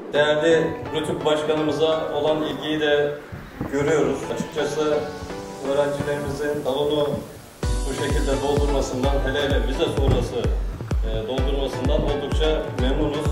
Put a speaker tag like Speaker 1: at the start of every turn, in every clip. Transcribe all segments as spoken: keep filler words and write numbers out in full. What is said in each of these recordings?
Speaker 1: Değerli Rütük Başkanımıza olan ilgiyi de görüyoruz. Açıkçası öğrencilerimizin salonu bu şekilde doldurmasından, hele hele vize sonrası e, doldurmasından oldukça memnunuz.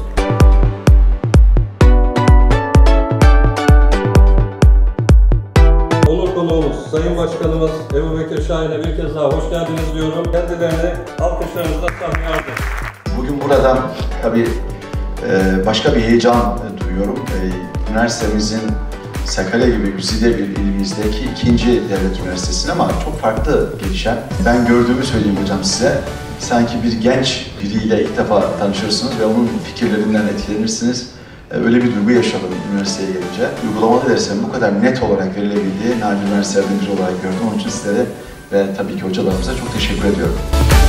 Speaker 1: Onur konuğumuz, Sayın Başkanımız Ebu Bekir Şahin'e bir kez daha hoş geldiniz diyorum. Kendilerini alkışlarınızla sahneye aldım.
Speaker 2: Bugün burada tabii başka bir heyecan duyuyorum. Üniversitemizin Sakarya gibi güzide bir ilimizdeki ikinci devlet üniversitesi ama çok farklı gelişen. Ben gördüğümü söyleyeyim hocam size. Sanki bir genç biriyle ilk defa tanışırsınız ve onun fikirlerinden etkilenirsiniz. Öyle bir duygu yaşadım üniversiteye gelince. Uygulamalı derslerin bu kadar net olarak verilebildiği nadir üniversitelerden biri olarak gördüm. Onun için sizlere ve tabii ki hocalarımıza çok teşekkür ediyorum.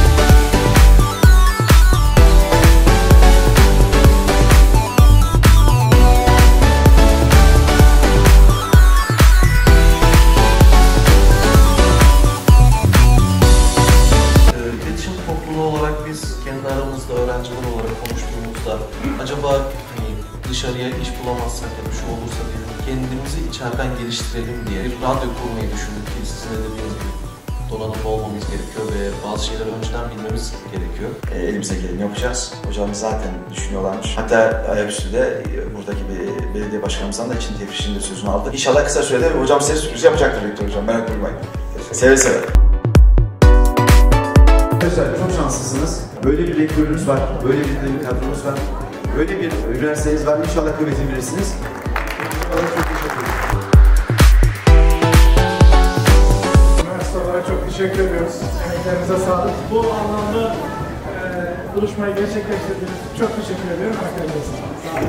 Speaker 3: Biz kendi aramızda öğrenciler olarak konuştuğumuzda acaba hani dışarıya iş bulamazsak ya da şu olursa diye kendimizi içeriden geliştirelim diye bir radyo kurmayı düşündük ki sizin de dediğiniz gibi donanımlı olmamız gerekiyor ve bazı şeyleri önceden bilmemiz gerekiyor.
Speaker 4: E, elimize geleni yapacağız. Hocamız zaten düşünüyorlarmış. Hatta ayaküstü de buradaki bir belediye başkanımızdan da için tefrişinin de sözünü aldık. İnşallah kısa sürede hocam size sürpriz yapacaktır Rektör hocam. Merak buyurmayın. Seve seve.
Speaker 5: Arkadaşlar çok şanslısınız. Böyle bir rektörünüz var, böyle bir kadronuz var, böyle bir üniversiteniz var. İnşallah kıymetini bilirsiniz. İnşallah çok teşekkür ederim.
Speaker 6: Üniversite olarak çok teşekkür ediyoruz. Emeklerinize sağlık. Bu anlamda e, buluşmayı gerçekleştirdiğiniz için çok teşekkür ediyorum. Emeklerinize sağlık.